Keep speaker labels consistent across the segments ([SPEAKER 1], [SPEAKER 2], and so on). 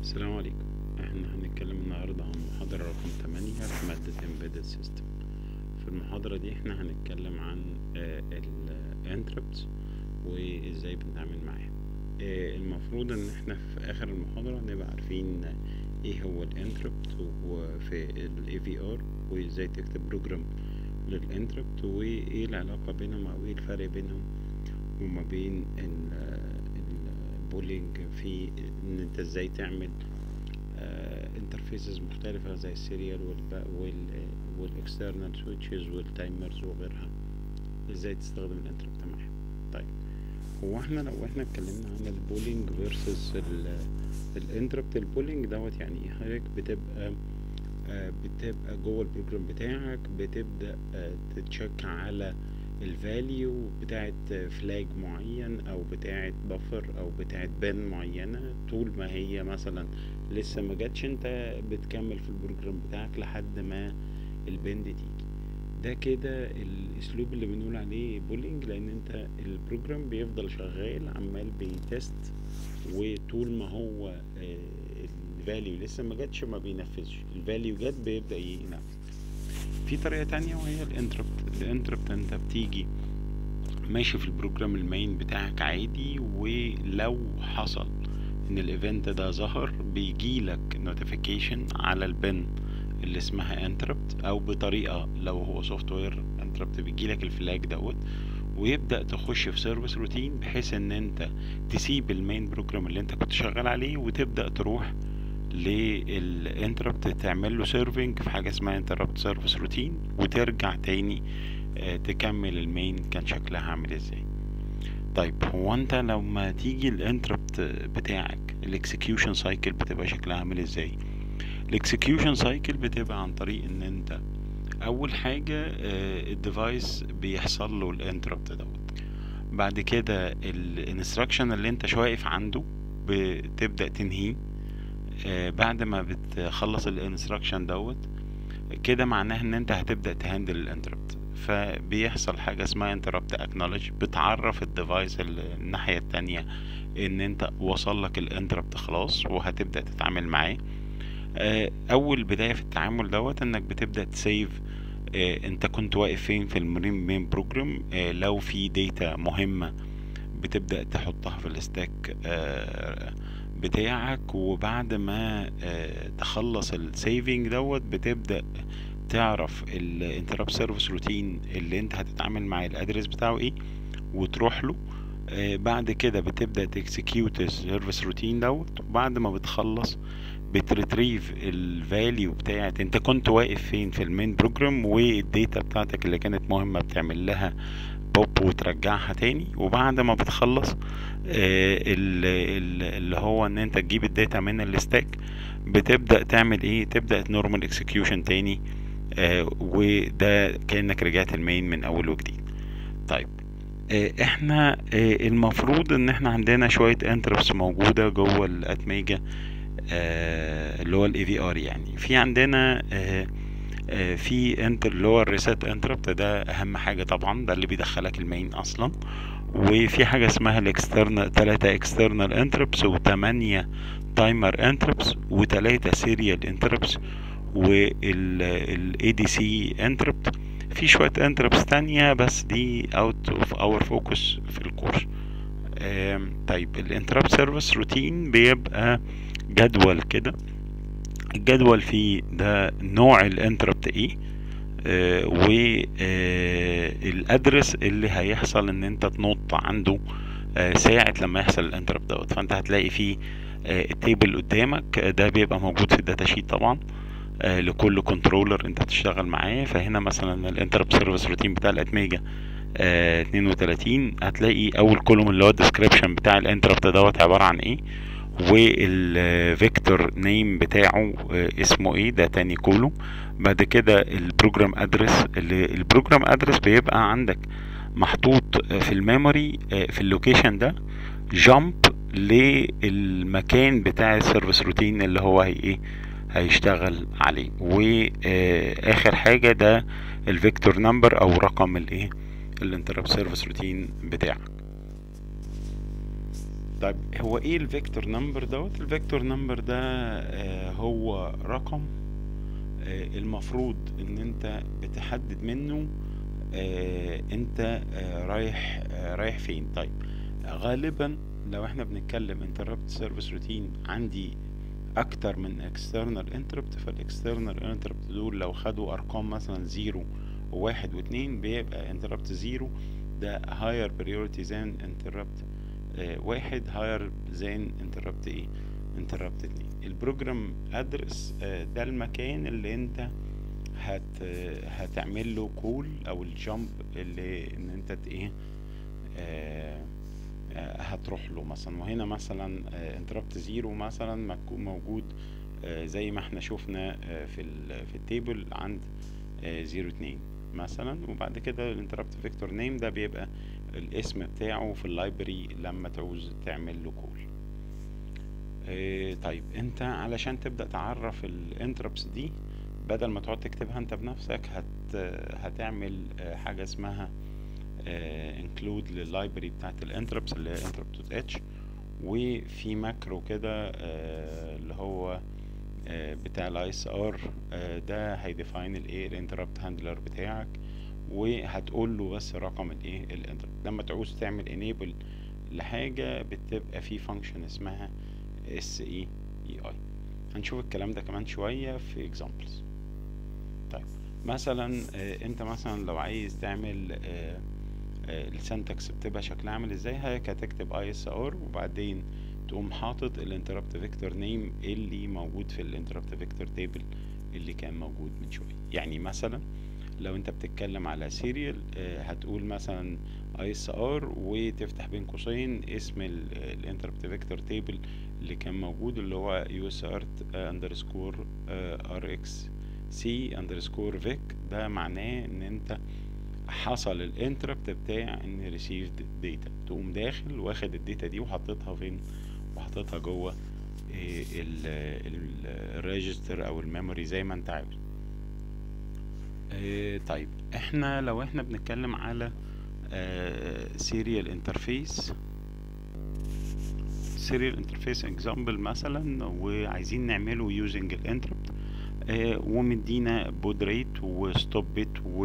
[SPEAKER 1] السلام عليكم. احنا هنتكلم النهاردة عن محاضرة رقم 8 في مادة Embedded System. في المحاضرة دي احنا هنتكلم عن ال Interrupts وازاي بنتعامل معاها. المفروض ان احنا في اخر المحاضرة نبقى عارفين ايه هو ال Interrupt وفي ال AVR وازاي تكتب بروجرام لل Interrupt وايه العلاقة بينهم او ايه الفرق بينهم وما بين البولينج في ان انت ازاي تعمل انترفيسز مختلفة زي السيريال والاكسترنال سويتشز والتايمرز وغيرها، ازاي تستخدم الانتربت معاها. طيب، هو احنا لو اتكلمنا عن البولينج فيرسس الانتربت، البولينج دوت يعني ايه؟ حضرتك بتبقى جوه البروجرام بتاعك بتبدأ تتشيك على الفاليو بتاعت فلاج معين او بتاعت بفر او بتاعت بان معينة. طول ما هي مثلا لسه ما جاتش انت بتكمل في البروجرام بتاعك لحد ما البان دي تيجي. ده كده الاسلوب اللي بنقول عليه بولينج، لان انت البروجرام بيفضل شغال عمال بيتست، وطول ما هو الفاليو لسه ما جاتش ما بينفذش، الفاليو جت بيبدأ ينفذ. في طريقة تانية وهي الانتربت انت بتيجي ماشي في البروجرام المين بتاعك عادي، ولو حصل ان الايفنت ده ظهر بيجيلك نوتيفيكيشن على البن اللي اسمها انتربت، او بطريقة لو هو سوفت وير انتربت بيجيلك الفلاج دوت، ويبدأ تخش في سيرفيس روتين بحيث ان انت تسيب المين بروجرام اللي انت كنت شغال عليه وتبدأ تروح للانتربت تعمل له سيرفنج في حاجه اسمها انتربت سيرفيس روتين، وترجع تاني تكمل المين كان شكلها عامل ازاي. طيب، هو انت لما تيجي الانتربت بتاعك الاكسكيوشن سايكل بتبقى شكلها عامل ازاي؟ الاكسكيوشن سايكل بتبقى عن طريق ان انت اول حاجه الديفايس بيحصل له الانتربت دوت، بعد كده الانستراكشن اللي انت واقف عنده بتبدا تنهيه. بعد ما بتخلص الانستراكشن دوت كده معناه ان انت هتبدأ تهندل الانتربت، فبيحصل حاجة اسمها انتربت اكنولج، بتعرف الديفايس الناحية التانية ان انت وصل لك الانتربت خلاص وهتبدأ تتعامل معاه. اول بداية في التعامل دوت انك بتبدأ تسيف انت كنت واقف فين في المين بروجرام. لو في داتا مهمة بتبدأ تحطها في الستاك بتاعك، وبعد ما تخلص السيفنج دوت بتبدأ تعرف الانتربت سيرفيس روتين اللي انت هتتعامل مع الادرس بتاعه ايه وتروح له. بعد كده بتبدأ تكسكيوت السيرفيس روتين دوت، وبعد ما بتخلص بتريتريف الفاليو بتاعت انت كنت واقف فين في المين بروجرام، والداتا بتاعتك اللي كانت مهمة بتعمل لها بوب وترجعها تاني. وبعد ما بتخلص اللي هو ان انت تجيب الداتا من الستاك بتبدأ تعمل ايه؟ تبدأ نورمال اكسكيوشن تاني، وده كأنك رجعت المين من اول وجديد. طيب، احنا المفروض ان احنا عندنا شوية انتربس موجودة جوه الاتميجا اللي هو الاي في ار. يعني في عندنا في اللي هو الريسيت انتربت، ده اهم حاجة طبعا، ده اللي بيدخلك المين اصلا. وفي حاجة اسمها الاكسترنال 3 اكسترنال انتربس و8 تايمر انتربس و3 سيريال انتربس والاي دي سي انتربت. في شوية انتربس تانية بس دي اوت اوف اور فوكس في الكورس. طيب، الانتربت سيرفيس روتين بيبقى جدول كده، الجدول فيه ده نوع الانتربت ايه والادرس اللي هيحصل ان انت تنط عنده ساعة لما يحصل الانتربت دوت. فانت هتلاقي فيه التيبل قدامك، ده بيبقى موجود في الداتا شيت طبعا لكل كنترولر انت بتشتغل معاه. فهنا مثلا الانتربت سيرفيس روتين بتاع الاتميجا 32 هتلاقي اول كولوم اللي هو الديسكريبشن بتاع الانتربت دوت عبارة عن ايه، والفيكتور نيم بتاعه اسمه ايه، ده تاني كولوم. بعد كده البروجرام ادرس، اللي البروجرام ادرس بيبقى عندك محطوط في الميموري في اللوكيشن ده جامب للمكان بتاع السيرفيس روتين اللي هو هي ايه هيشتغل عليه. واخر حاجة ده الفيكتور نمبر او رقم الايه الانتربت سيرفيس روتين بتاعك. طيب هو ايه الفيكتور نمبر دوت؟ الفيكتور نمبر ده هو رقم المفروض ان انت بتحدد منه انت رايح فين. طيب غالبا لو احنا بنتكلم interrupt service routine عندي اكتر من external interrupt، فالاكسترنال interrupt دول لو خدوا ارقام مثلا 0 و1 و2 بيبقى interrupt 0 ده higher priority than interrupt واحد، higher than interrupt ايه interrupt 2. البروجرام ادرس ده المكان اللي انت هتعمل له كول او الجامب اللي ان انت ايه هتروح له مثلا. وهنا مثلا interrupt 0 مثلا موجود زي ما احنا شفنا في التيبل عند 02 مثلا. وبعد كده الانتربت فيكتور نيم ده بيبقى الاسم بتاعه في اللايبرري لما تعوز تعمل له كول. طيب انت علشان تبدأ تعرف الانتربتس دي بدل ما تقعد تكتبها انت بنفسك هتعمل حاجة اسمها include لللايبرري بتاعت الانتربتس اللي هي interrupt.h، وفي ماكرو كده اللي هو بتاع الاي اس ار ده هيديفاين الايه الانتربت هاندلر بتاعك، وهتقول له بس رقم الايه الانتربت. لما تعوز تعمل انيبل لحاجه بتبقى في فانكشن اسمها SEEI. هنشوف الكلام ده كمان شويه في اكزامبلز. طيب مثلا انت مثلا لو عايز تعمل السنتكس بتبقى شكلها عامل ازاي، هتكتب ISR وبعدين تقوم حاطط الانتربت فيكتور نيم اللي موجود في الانتربت فيكتور تيبل اللي كان موجود من شويه. يعني مثلا لو انت بتتكلم على سيريال هتقول مثلا ISR وتفتح بين قوسين اسم الانتربت فيكتور تيبل اللي كان موجود اللي هو USART underscore RXC underscore VIC. ده معناه ان انت حصل الانتربت بتاع ان ريسيفد داتا، تقوم داخل واخد الداتا دي وحطيتها فين، وحطيتها جوه الريجستر او الميموري زي ما انت عاوز. طيب لو احنا بنتكلم على سيريال انترفيس اكزامبل مثلا وعايزين نعمله يوزنج الانتربت ومدينا بود ريت وستوب بيت و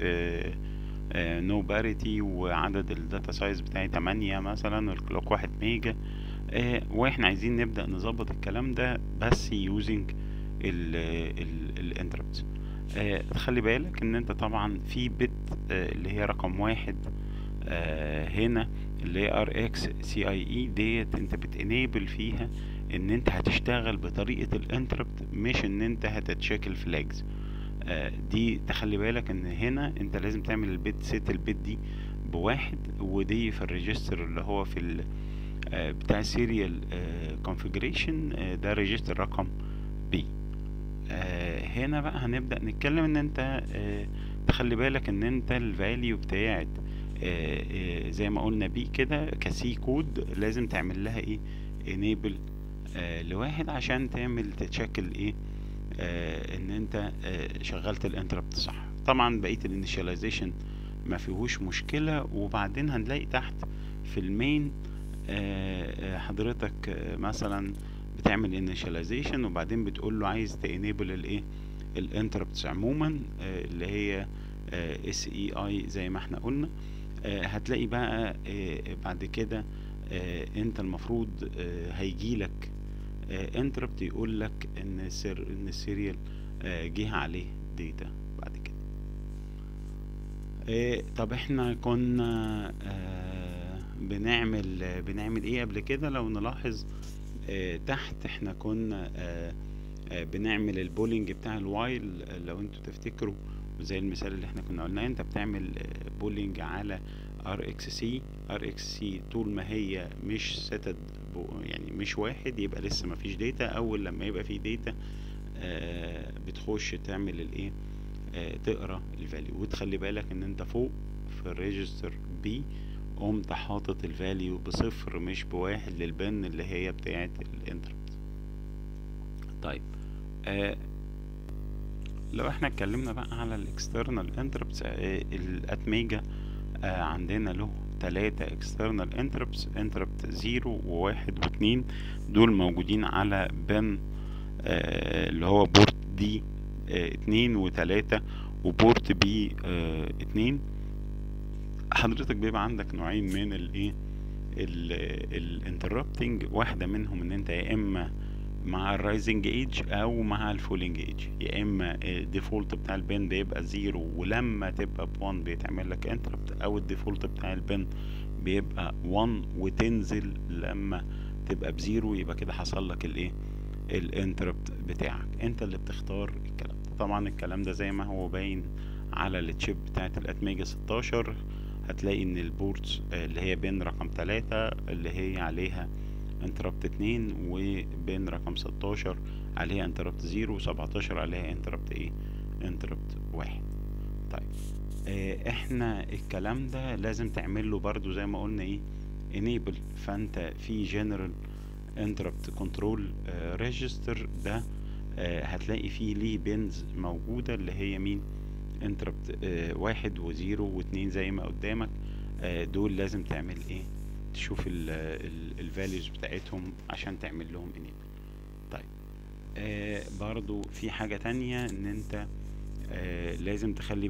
[SPEAKER 1] نو باريتي وعدد الداتا سايز بتاعي 8 مثلا والكلوك 1 ميجا، واحنا عايزين نبدأ نظبط الكلام ده بس يوزنج الانتربت. خلي بالك ان انت طبعا في بت اللي هي رقم 1 هنا اللي هي RXCIE ديت انت بتنيبل فيها ان انت هتشتغل بطريقة الانتربت مش ان انت هتتشيك الفلاجز. دي تخلي بالك ان هنا انت لازم تعمل البيت سيت البيت دي بواحد، ودي في الريجستر اللي هو في بتاع السيريال كونفيجريشن ده ريجستر رقم بي. هنا بقى هنبدأ نتكلم ان انت تخلي بالك ان انت الفاليو بتاعت زي ما قلنا بي كده كسي كود لازم تعمل لها ايه enable لواحد عشان تعمل تتشكل ايه ان انت شغلت الانتربت صح. طبعا بقية الانيشاليزيشن ما فيهوش مشكلة. وبعدين هنلاقي تحت في المين حضرتك مثلا بتعمل انيشاليزيشن وبعدين بتقول له عايز تانيبل الايه الانتربتس عموما اللي هي SEI زي ما احنا قلنا. هتلاقي بقى بعد كده انت المفروض هيجيلك انتربت يقول لك ان السيريال جه عليه داتا بعد كده. طب احنا كنا بنعمل ايه قبل كده؟ لو نلاحظ تحت احنا كنا بنعمل البولينج بتاع الوايل. لو انتوا تفتكروا زي المثال اللي احنا كنا قلناه، انت بتعمل بولينج على RXC طول ما هي مش سيتد يعني مش واحد يبقى لسه ما فيش داتا. اول لما يبقى فيه داتا بتخش تعمل الايه تقرا الفاليو. وتخلي بالك ان انت فوق في الريجستر بي قمت حاطط الفاليو بصفر مش بواحد للبن اللي هي بتاعت الانتربت. طيب لو احنا اتكلمنا بقى على الاكسترنال انتربتس الاتميجا عندنا له 3 external interrupt 0 و1 و2 دول موجودين على بن اللي هو بورت دي 2 و3 وبورت بي 2. حضرتك بيبقى عندك نوعين من الايه الانتربتنج، واحدة منهم ان انت يا اما مع الرايزنج ايج او مع الفولينج ايج، يا اما الديفولت بتاع البن بيبقى 0 ولما تبقى ب1 بيتعمل لك انتربت، او الديفولت بتاع البن بيبقى 1 وتنزل لما تبقى ب0، يبقى كده حصل لك الايه الانتربت بتاعك. انت اللي بتختار الكلام ده. طبعا الكلام ده زي ما هو باين على التشيب بتاعت الاتميجا 16. هتلاقي ان البورتس اللي هي بين رقم 3 اللي هي عليها انتربت 2، وبين رقم 16 عليها انتربت 0، و17 عليها انتربت ايه انتربت 1. طيب احنا الكلام ده لازم تعمل له برضو زي ما قلنا ايه enable. فانت في general interrupt control register ده هتلاقي فيه ليه بينز موجودة اللي هي مين انتربت 1 و0 و2 زي ما قدامك. دول لازم تعمل ايه تشوف الفاليوز بتاعتهم عشان تعمل لهم enable. طيب برضو في حاجة تانية ان انت لازم تخلي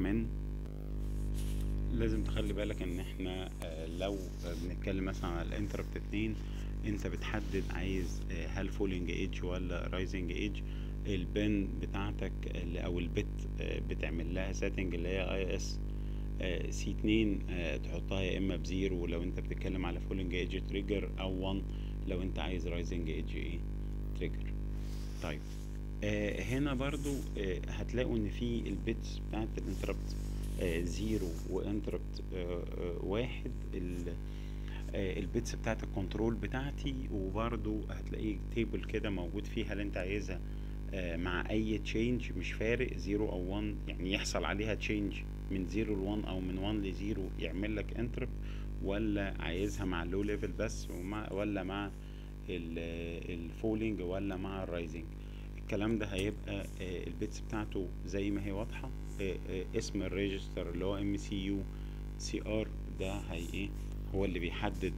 [SPEAKER 1] بالك ان احنا لو بنتكلم مثلا على الانتربت 2 انت بتحدد عايز هل فولينج ايدج ولا رايزنج ايدج. البن بتاعتك او البت بتعمل لها سيتنج اللي هي اي اس سي 2 تحطها يا اما بزيرو لو انت بتتكلم على فولينج ايدج تريجر، او 1 لو انت عايز رايزنج ايدج ايه تريجر. طيب هنا برضو هتلاقوا ان في البيتس بتاعت الانتربت 0 وانتربت 1 البيتس بتاعت الكنترول بتاعتي، وبرضو هتلاقي تيبل كده موجود فيه هل انت عايزها مع اي تشينج مش فارق 0 او 1، يعني يحصل عليها تشينج من 0 ل 1 او من 1 ل 0 يعمل لك انتربت، ولا عايزها مع اللو ليفل بس ولا مع الفولينج ولا مع الرايزنج. الكلام ده هيبقى البيتس بتاعته زي ما هي واضحة. اسم الريجستر اللي هو MCU-CR ده هي ايه هو اللي بيحدد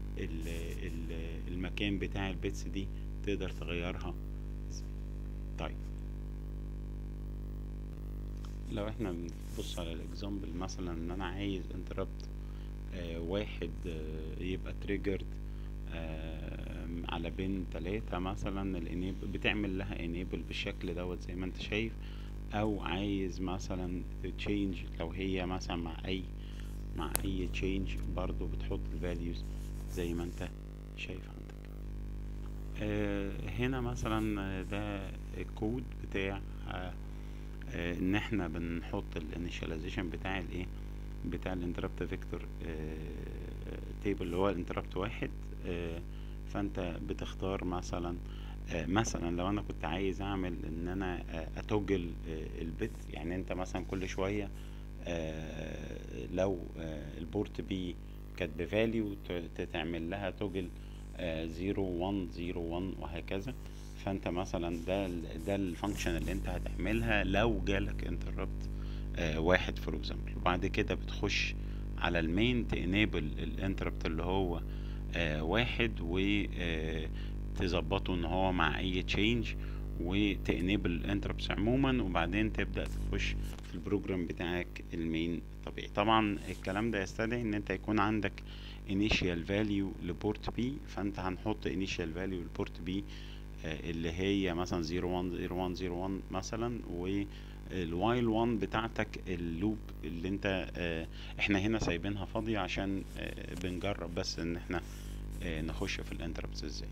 [SPEAKER 1] المكان بتاع البيتس دي تقدر تغيرها. طيب لو احنا بنبص على الاكزامبل مثلا ان انا عايز انتربت 1 يبقى تريجرد على بين 3 مثلا الانيبل بتعمل لها انيبل بالشكل دوت زي ما انت شايف، او عايز مثلا تشينج لو هي مثلا مع اي تشينج برضو بتحط الفاليوز زي ما انت شايف عندك. هنا مثلا ده الكود بتاع ان احنا بنحط الانيشاليزيشن بتاع الايه بتاع الانتربت فيكتور تيبل اللي هو الانتربت 1. فانت بتختار مثلا لو انا كنت عايز اعمل ان انا اتوجل البت، يعني انت مثلا كل شوية لو البورت بي كانت بفاليو تعمل لها توجل 0 1 0 1 وهكذا. فانت مثلا ده الفانكشن اللي انت هتعملها لو جالك انتربت 1 فور اكزامبل، وبعد كده بتخش على المين تانيبل الانتربت اللي هو 1 وتظبطه ان هو مع اي تشينج وتانيبل الانتربتس عموما، وبعدين تبدأ تخش في البروجرام بتاعك المين الطبيعي. طبعا الكلام ده يستدعي ان انت يكون عندك initial value لبورت بي، فانت هنحط initial value لبورت بي اللي هي مثلا 010101 مثلا، والوايل 1 بتاعتك اللوب اللي انت احنا هنا سايبينها فاضية عشان بنجرب بس ان احنا نخش في الانتربتس ازاي.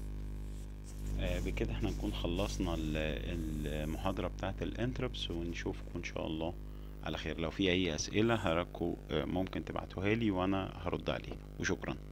[SPEAKER 1] بكده احنا نكون خلصنا المحاضرة بتاعت الانتربتس، ونشوفكم ان شاء الله على خير. لو في اي اسئلة هراكم ممكن تبعتوها لي وانا هرد عليها، وشكرا.